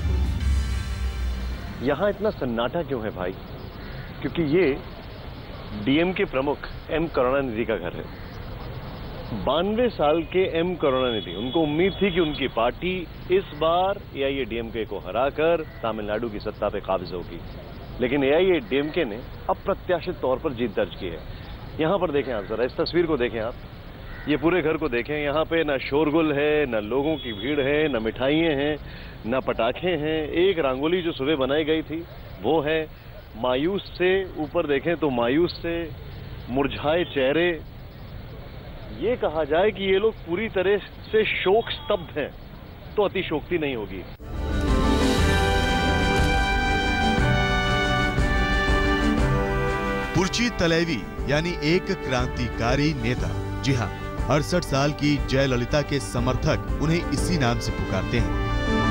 यहाँ इतना सन्नाटा क्यों है भाई? क्योंकि ये डीएमके प्रमुख एम करुणानिधि का घर है। बानवे साल के एम करुणानिधि, उनको उम्मीद थी कि उनकी पार्टी इस बार एआईएडीएमके को हराकर तमिलनाडु की सत्ता पे काबिज होगी, लेकिन एआईएडीएमके ने अप्रत्याशित तौर पर जीत दर्ज की है। यहाँ पर देखें आप, जरा इस तस्वीर को देखें आप, ये पूरे घर को देखें। यहाँ पे ना शोरगुल है, ना लोगों की भीड़ है, ना मिठाइयाँ हैं, ना पटाखे हैं। एक रंगोली जो सुबह बनाई गई थी वो है। मायूस से ऊपर देखें तो मायूस से मुरझाए चेहरे। ये कहा जाए कि ये लोग पूरी तरह से शोक स्तब्ध हैं तो अतिशोक्ति नहीं होगी। पुरची तलेवी यानी एक क्रांतिकारी नेता। जी हाँ, अड़सठ साल की जयललिता के समर्थक उन्हें इसी नाम से पुकारते हैं।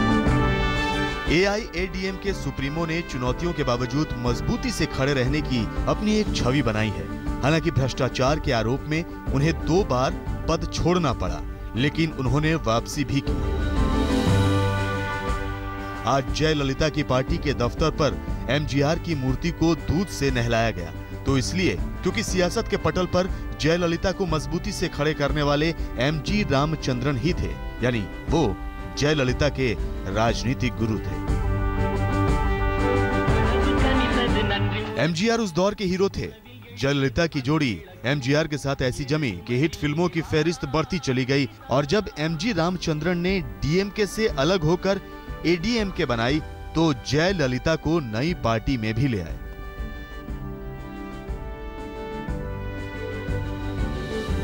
एआईएडीएमके सुप्रीमो ने चुनौतियों के बावजूद मजबूती से खड़े रहने की अपनी एक छवि बनाई है। हालांकि भ्रष्टाचार के आरोप में उन्हें दो बार पद छोड़ना पड़ा, लेकिन उन्होंने वापसी भी की। आज जयललिता की पार्टी के दफ्तर पर एमजीआर की मूर्ति को दूध से नहलाया गया, तो इसलिए क्योंकि सियासत के पटल पर जयललिता को मजबूती से खड़े करने वाले एमजी रामचंद्रन ही थे, यानी वो जयललिता के राजनीतिक गुरु थे। एमजीआर उस दौर के हीरो थे। जयललिता की जोड़ी एमजीआर के साथ ऐसी जमी कि हिट फिल्मों की फहरिस्त बढ़ती चली गई, और जब एमजी रामचंद्रन ने डीएमके से अलग होकर एडीएमके बनाई तो जयललिता को नई पार्टी में भी ले आए।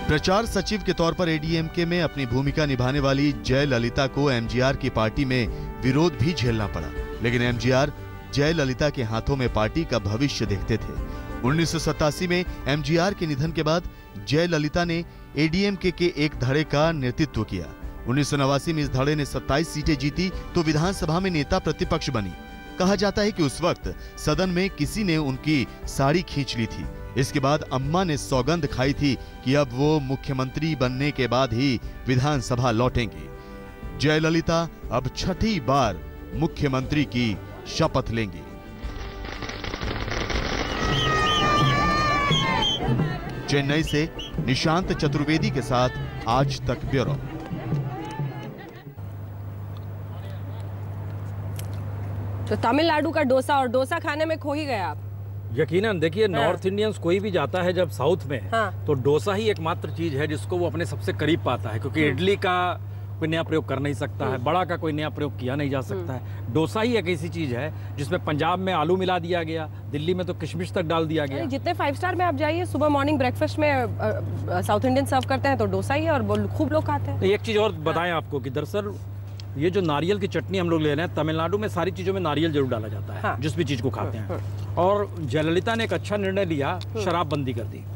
प्रचार सचिव के तौर पर एडीएमके में अपनी भूमिका निभाने वाली जयललिता को एमजीआर की पार्टी में विरोध भी झेलना पड़ा, लेकिन एमजीआर जयललिता के हाथों में पार्टी का भविष्य देखते थे। उन्नीस सौ सतासी में एमजीआर के निधन के बाद जयललिता ने एडीएमके के एक धड़े का नेतृत्व किया। उन्नीस सौ नवासी में इस धड़े ने सत्ताईस सीटें जीती तो विधानसभा में नेता प्रतिपक्ष बनी। कहा जाता है कि उस वक्त सदन में किसी ने उनकी साड़ी खींच ली थी। इसके बाद अम्मा ने सौगंध खाई थी कि अब वो मुख्यमंत्री बनने के बाद ही विधानसभा लौटेंगी। जयललिता अब छठी बार मुख्यमंत्री की शपथ लेंगी। चेन्नई से निशांत चतुर्वेदी के साथ आज तक ब्यूरो। तो तमिलनाडु का डोसा, और डोसा खाने में खो ही गए आप। यकीनन देखिए, हाँ। नॉर्थ इंडियंस कोई भी जाता है जब साउथ में, हाँ। तो डोसा ही एकमात्र चीज है जिसको वो अपने सबसे करीब पाता है, क्योंकि इडली का कोई नया प्रयोग कर नहीं सकता है, बड़ा का कोई नया प्रयोग किया नहीं जा सकता है। डोसा ही एक ऐसी चीज है जिसमें पंजाब में आलू मिला दिया गया, दिल्ली में तो किशमिश तक डाल दिया गया। जितने फाइव स्टार में आप जाइए, सुबह मॉर्निंग ब्रेकफास्ट में साउथ इंडियन सर्व करते हैं तो डोसा ही है, और खूब लोग खाते हैं। तो एक चीज और बताएं आपको कि दरअसल ये जो नारियल की चटनी हम लोग ले रहे हैं, तमिलनाडु में सारी चीजों में नारियल जरूर डाला जाता है, हाँ। जिस भी चीज को खाते हैं। और जयललिता ने एक अच्छा निर्णय लिया, शराबबंदी कर दी।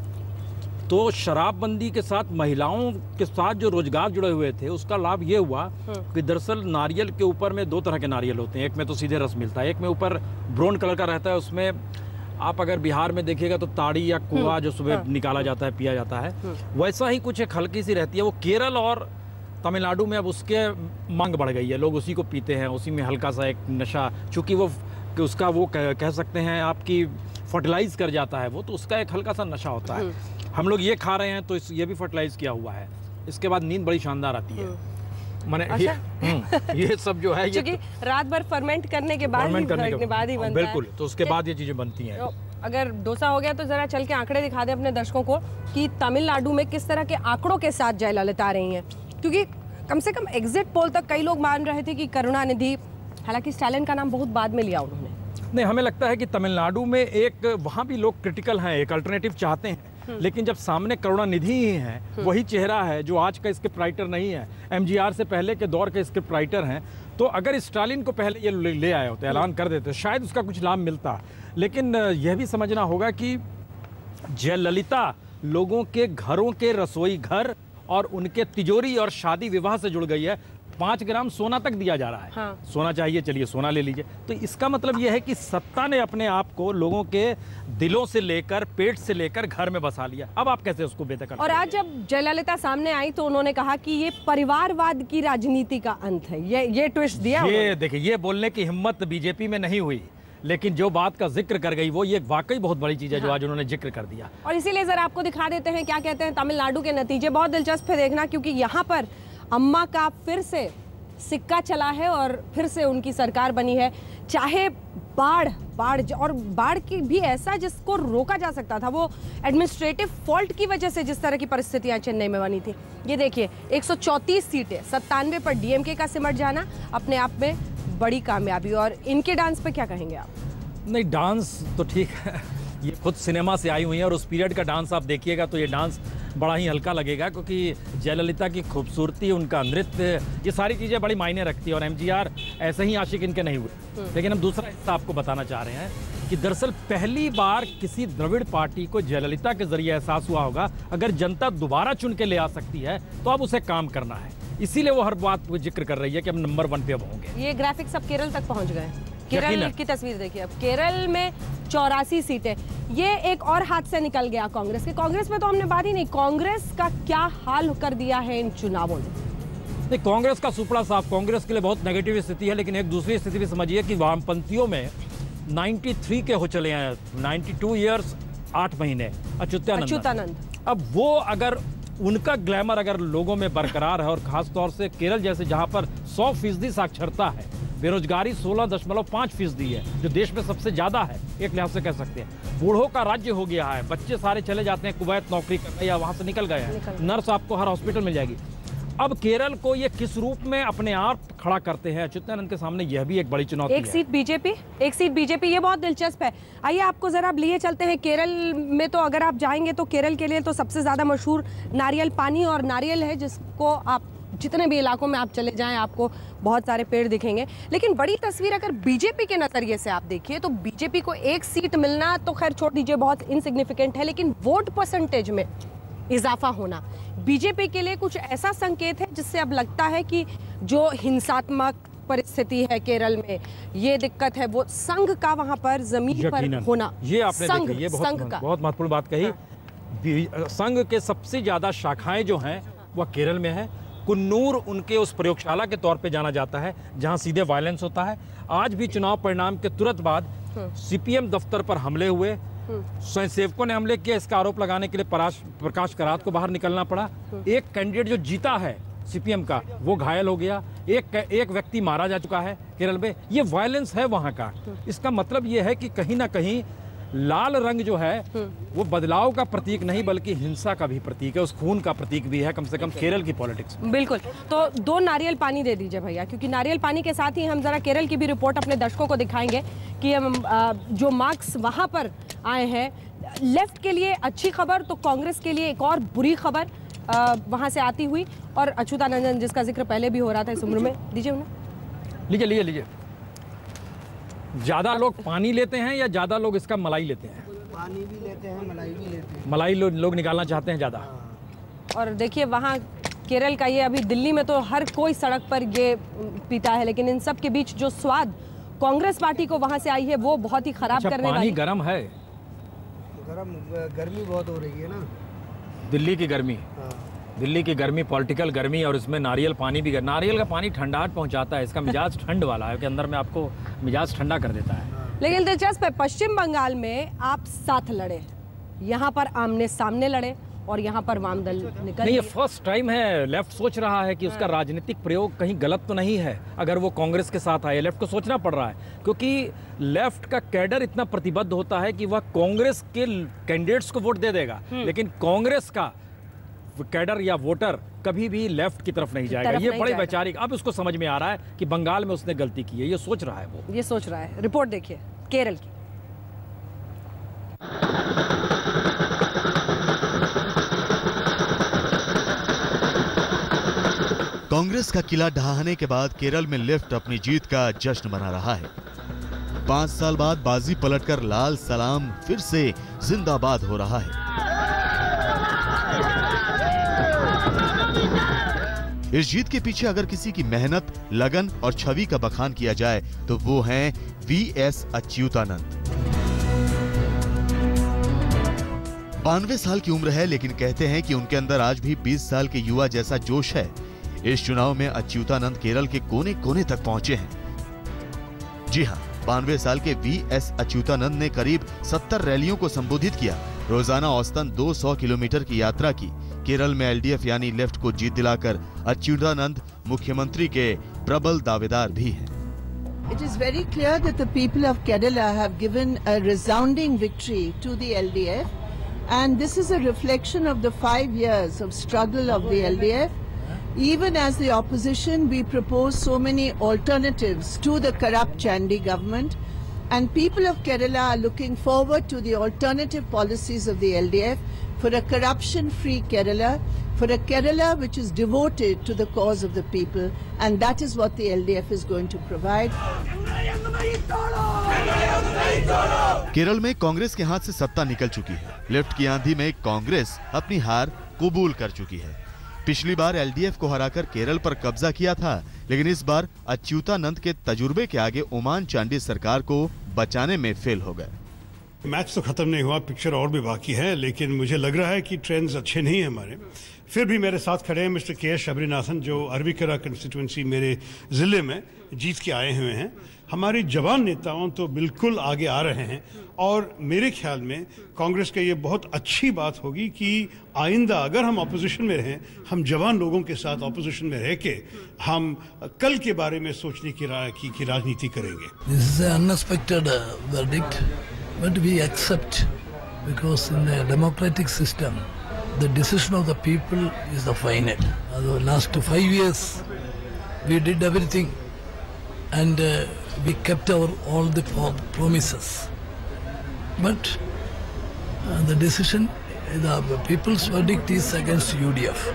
तो शराबबंदी के साथ महिलाओं के साथ जो रोजगार जुड़े हुए थे उसका लाभ ये हुआ कि दरअसल नारियल के ऊपर में दो तरह के नारियल होते हैं। एक में तो सीधे रस मिलता है, एक में ऊपर ब्राउन कलर का रहता है। उसमें आप अगर बिहार में देखिएगा तो ताड़ी या कुआ जो सुबह हाँ। निकाला जाता है, पिया जाता है, वैसा ही कुछ एक हल्की सी रहती है। वो केरल और तमिलनाडु में अब उसके मांग बढ़ गई है, लोग उसी को पीते हैं, उसी में हल्का सा एक नशा, चूंकि वो कि उसका वो कह, कह सकते हैं आपकी फर्टिलाइज कर जाता है वो, तो उसका एक हल्का सा नशा होता है। हम लोग ये खा रहे हैं तो इस ये भी फर्टिलाइज किया हुआ है। इसके बाद नींद बड़ी शानदार आती है। मैंने अच्छा? ये, ये सब जो है ये क्योंकि रात भर फर्मेंट करने के बाद ही करने के बाद ही बनता है। बिल्कुल, तो उसके बाद ये चीजें बनती हैं। अगर डोसा हो गया तो जरा चल के आंकड़े दिखा दे अपने दर्शकों को कि तमिलनाडु में किस तरह के आंकड़ों के साथ जयललिता आ रही हैं, क्योंकि कम से कम एग्जिट पोल तक कई लोग मान रहे थे कि करुणानिधि, हालांकि स्टालिन का नाम बहुत बाद में लिया उन्होंने। नहीं, हमें लगता है कि तमिलनाडु में एक वहाँ भी लोग क्रिटिकल हैं, एक अल्टरनेटिव चाहते हैं, लेकिन जब सामने करुणानिधि ही है, वही चेहरा है जो आज का स्क्रिप्ट राइटर नहीं है, एमजीआर से पहले के दौर के स्क्रिप्ट राइटर हैं, तो अगर स्टालिन को पहले ये ले आए होते, ऐलान कर देते, शायद उसका कुछ लाभ मिलता। लेकिन यह भी समझना होगा कि जयललिता लोगों के घरों के रसोई घर और उनके तिजोरी और शादी विवाह से जुड़ गई है। पाँच ग्राम सोना तक दिया जा रहा है। हाँ। सोना चाहिए, चलिए सोना ले लीजिए। तो इसका मतलब यह है कि सत्ता ने अपने आप को लोगों के दिलों से लेकर, पेट से लेकर घर में बसा लिया। अब आप कैसे उसको बेदखल? और आज जब जयललिता सामने आई तो उन्होंने कहा कि ये परिवारवाद की राजनीति का अंत है। ये ये ट्विस्ट दिया। ये देखिए, ये बोलने की हिम्मत बीजेपी में नहीं हुई, लेकिन जो बात का जिक्र कर गई वो ये वाकई बहुत बड़ी चीज है। हाँ। जो आज उन्होंने जिक्र कर दिया। और इसीलिए जरा आपको दिखा देते हैं क्या कहते हैं तमिलनाडु के नतीजे। बहुत दिलचस्प है देखना, क्योंकि यहाँ पर अम्मा का फिर से सिक्का चला है और फिर से उनकी सरकार बनी है। चाहे बाढ़ बाढ़ और बाढ़ की भी ऐसा जिसको रोका जा सकता था, वो एडमिनिस्ट्रेटिव फॉल्ट की वजह से जिस तरह की परिस्थितियां चेन्नई में बनी थी। ये देखिए, एक सौ चौंतीस सीटें, सत्तानवे पर डीएमके का सिमट जाना अपने आप में बड़ी कामयाबी। और इनके डांस पे क्या कहेंगे आप? नहीं, डांस तो ठीक है, ये खुद सिनेमा से आई हुई है और उस पीरियड का डांस आप देखिएगा तो ये डांस बड़ा ही हल्का लगेगा, क्योंकि जयललिता की खूबसूरती, उनका नृत्य, ये सारी चीज़ें बड़ी मायने रखती है। और एमजीआर ऐसे ही आशिक इनके नहीं हुए। लेकिन हम दूसरा हिस्सा आपको बताना चाह रहे हैं कि दरअसल पहली बार किसी द्रविड़ पार्टी को जयललिता के जरिए एहसास हुआ होगा, अगर जनता दोबारा चुन के ले आ सकती है तो अब उसे काम करना है। इसीलिए वो हर बात को जिक्र कर रही है कि हम नंबर वन पे अब होंगे। ये ग्राफिक्स अब केरल तक पहुंच गए। केरल की तस्वीर देखिए, अब केरल में चौरासी सीटें। ये एक और हाथ से निकल गया कांग्रेस के। कांग्रेस में तो हमने बात ही नहीं, कांग्रेस का क्या हाल कर दिया है इन चुनावों ने। नहीं, कांग्रेस का सुपड़ा साफ, कांग्रेस के लिए बहुत नेगेटिव स्थिति है। लेकिन एक दूसरी स्थिति भी समझिए कि वामपंथियों में तिरानवे के हो चले हैं, बानवे इयर्स आठ महीने अच्युतानंद अच्युतानंद अब वो अगर उनका ग्लैमर अगर लोगों में बरकरार है, और खासतौर से केरल जैसे जहां पर सौ फीसदी साक्षरता है, बेरोजगारी सोलह दशमलव पाँच फीसदी है, जो देश में सबसे ज्यादा है एक लिहाज से कह सकते हैं। बूढ़ों का राज्य हो गया है, बच्चे सारे चले जाते हैं कुवैत नौकरी करने या वहां से निकल गए हैं, नर्स आपको हर हॉस्पिटल मिल जाएगी। अब केरल को ये किस रूप में अपने आप खड़ा करते हैं अच्युतानंद के सामने, यह भी एक बड़ी चुनौती है। एक सीट बीजेपी, एक सीट बीजेपी, ये बहुत दिलचस्प है। आइए आपको जरा लिए चलते हैं केरल में। तो अगर आप जाएंगे तो केरल के लिए तो सबसे ज्यादा मशहूर नारियल पानी और नारियल है, जिसको आप जितने भी इलाकों में आप चले जाएं आपको बहुत सारे पेड़ दिखेंगे। लेकिन बड़ी तस्वीर अगर बीजेपी के नजरिए से आप देखिए तो बीजेपी को एक सीट मिलना तो खैर छोड़ दीजिए, बहुत इनसिग्निफिकेंट है, लेकिन वोट परसेंटेज में इजाफा होना बीजेपी के लिए कुछ ऐसा संकेत है जिससे अब लगता है कि जो हिंसात्मक परिस्थिति है केरल में, ये दिक्कत है, वो संघ का वहां पर जमीन पर होना। ये आपने संघ, देखी, ये बहुत, संघ का बहुत महत्वपूर्ण बात कही। हाँ। संघ के सबसे ज्यादा शाखाएं जो हैं वह केरल में है। कुन्नूर उनके उस प्रयोगशाला के तौर पे जाना जाता है जहां सीधे वायलेंस होता है। आज भी चुनाव परिणाम के तुरंत बाद सीपीएम दफ्तर पर हमले हुए, स्वयंसेवकों ने हमले किए। इसका आरोप लगाने के लिए प्रकाश करात को बाहर निकलना पड़ा। एक कैंडिडेट जो जीता है सीपीएम का वो घायल हो गया, एक एक व्यक्ति मारा जा चुका है केरल में। ये वायलेंस है वहां का। इसका मतलब ये है कि कहीं ना कहीं लाल रंग जो है वो बदलाव का प्रतीक नहीं बल्कि हिंसा का भी प्रतीक है, उस खून का प्रतीक भी है, कम से कम केरल की पॉलिटिक्स में। बिल्कुल। तो दो नारियल पानी दे दीजिए भैया, क्योंकि नारियल पानी के साथ ही हम जरा केरल की भी रिपोर्ट अपने दर्शकों को दिखाएंगे कि जो मार्क्स वहां पर आए हैं, लेफ्ट के लिए अच्छी खबर तो कांग्रेस के लिए एक और बुरी खबर वहां से आती हुई। और अच्युतानंदन जिसका जिक्र पहले भी हो रहा था इस उम्र में, दीजिए उन्हें। लीजिए लीजिए लीजिए। ज्यादा लोग पानी लेते हैं या ज्यादा लोग इसका मलाई लेते हैं? पानी भी लेते हैं, मलाई भी लेते हैं। मलाई लो, लोग निकालना चाहते हैं ज्यादा। और देखिए वहाँ केरल का ये, अभी दिल्ली में तो हर कोई सड़क पर ये पीता है, लेकिन इन सब के बीच जो स्वाद कांग्रेस पार्टी को वहां से आई है वो बहुत ही खराब अच्छा, करने पानी वाली। गर्म है, गर्म, गर्मी बहुत हो रही है ना दिल्ली की गर्मी। दिल्ली की गर्मी, पॉलिटिकल गर्मी, और इसमें नारियल पानी भी। नारियल का पानी ठंडाहट पहुंचाता है, इसका मिजाज ठंड वाला है कि अंदर में आपको मिजाज ठंडा कर देता है। लेकिन दिलचस्प है, पश्चिम बंगाल में आप साथ लड़े, यहाँ पर आमने सामने लड़े और यहाँ पर वाम दल निकल। नहीं, ये फर्स्ट टाइम है लेफ्ट सोच रहा है कि उसका राजनीतिक प्रयोग कहीं गलत तो नहीं है अगर वो कांग्रेस के साथ आए। लेफ्ट को सोचना पड़ रहा है क्योंकि लेफ्ट का कैडर इतना प्रतिबद्ध होता है कि वह कांग्रेस के कैंडिडेट्स को वोट दे देगा, लेकिन कांग्रेस का कैडर या वोटर कभी भी लेफ्ट की तरफ नहीं जाएगा। ये बड़े वैचारिक, अब उसको समझ में आ रहा है कि बंगाल में उसने गलती की है, ये सोच रहा है वो ये सोच रहा है। रिपोर्ट देखिए केरल की। कांग्रेस का किला ढहाने के बाद केरल में लेफ्ट अपनी जीत का जश्न मना रहा है। पांच साल बाद बाजी पलटकर लाल सलाम फिर से जिंदाबाद हो रहा है। इस जीत के पीछे अगर किसी की मेहनत, लगन और छवि का बखान किया जाए तो वो हैं वी एस अच्युतानंद। बानवे साल की उम्र है, लेकिन कहते हैं कि उनके अंदर आज भी बीस साल के युवा जैसा जोश है। इस चुनाव में अच्युतानंद केरल के कोने कोने तक पहुंचे हैं। जी हां, बानवे साल के वी एस अच्युतानंद ने करीब सत्तर रैलियों को संबोधित किया, रोजाना औसतन दो सौ किलोमीटर की यात्रा की। केरल में एलडीएफ यानी लेफ्ट को जीत दिलाकर अच्युतानंद मुख्यमंत्री के प्रबल दावेदार भी हैं। It is very clear that the people of Kerala have given a resounding victory to the L D F, and this is a reflection of the five years of struggle of the L D F. Even as the opposition, we propose so many alternatives to the corrupt Chandi government, and people of Kerala are looking forward to the alternative policies of the L D F for a corruption-free Kerala, for a Kerala which is devoted to the cause of the people, and that is what the L D F is going to provide. Kerala में कांग्रेस के हाथ से सत्ता निकल चुकी है। Left की आंधी में कांग्रेस अपनी हार कबूल कर चुकी है। पिछली बार एलडीएफ को हराकर केरल पर कब्जा किया था, लेकिन इस बार अच्युतानंद के तजुर्बे के आगे ओमान चांडी सरकार को बचाने में फेल हो गए। मैच तो खत्म नहीं हुआ, पिक्चर और भी बाकी है, लेकिन मुझे लग रहा है कि ट्रेंड्स अच्छे नहीं हैं हमारे। फिर भी मेरे साथ खड़े हैं मिस्टर के एस शबरीनाथन, जो अरविकरा कंस्टिट्यूंसी मेरे जिले में जीत के आए हुए हैं। हमारे जवान नेताओं तो बिल्कुल आगे आ रहे हैं, और मेरे ख्याल में कांग्रेस के ये बहुत अच्छी बात होगी कि आइंदा अगर हम ऑपोजिशन में रहें, हम जवान लोगों के साथ ऑपोजिशन में रह के हम कल के बारे में सोचने की, रा, की, की राजनीति करेंगे। This is an unexpected uh, verdict, but we accept, because in a democratic system the decision of the people is the final. Uh, the last five years, we did everything, and uh, we kept our all the promises. But uh, the decision, the people's verdict is against U D F.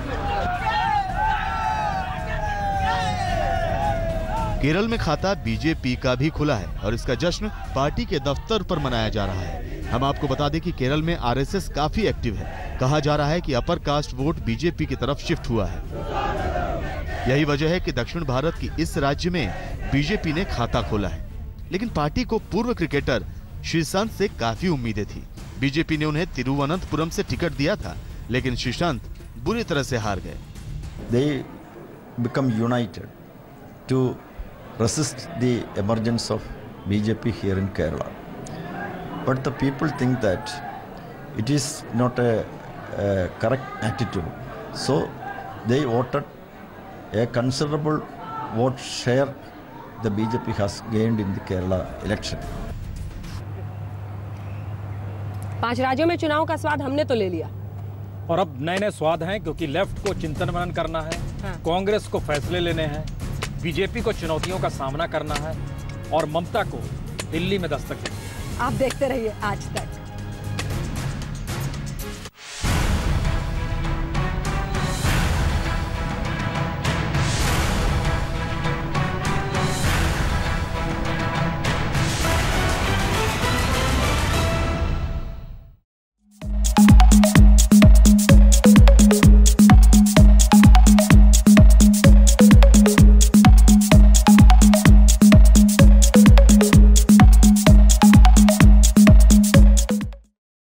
Kerala में खाता BJP का भी खुला है और इसका जश्न party के दफ्तर पर मनाया जा रहा है। हम आपको बता दें कि केरल में आरएसएस काफी एक्टिव है। कहा जा रहा है कि अपर कास्ट वोट बीजेपी की तरफ शिफ्ट हुआ है। यही वजह है कि दक्षिण भारत की इस राज्य में बीजेपी ने खाता खोला है। लेकिन पार्टी को पूर्व क्रिकेटर श्रीशांत से काफी उम्मीदें थी। बीजेपी ने उन्हें तिरुवनंतपुरम से टिकट दिया था, लेकिन श्रीशांत बुरी तरह से हार गए। They become united to resist the emergence of B J P here in Kerala. But the people think that it is not a, a correct attitude. So they voted a considerable vote share the B J P has gained in the Kerala election. पांच राज्यों में चुनाव का स्वाद हमने तो ले लिया और अब नए नए स्वाद हैं, क्योंकि लेफ्ट को चिंतन मनन करना है, हाँ। कांग्रेस को फैसले लेने हैं, बीजेपी को चुनौतियों का सामना करना है और ममता को दिल्ली में दस्तक देनी है। आप देखते रहिए आज तक।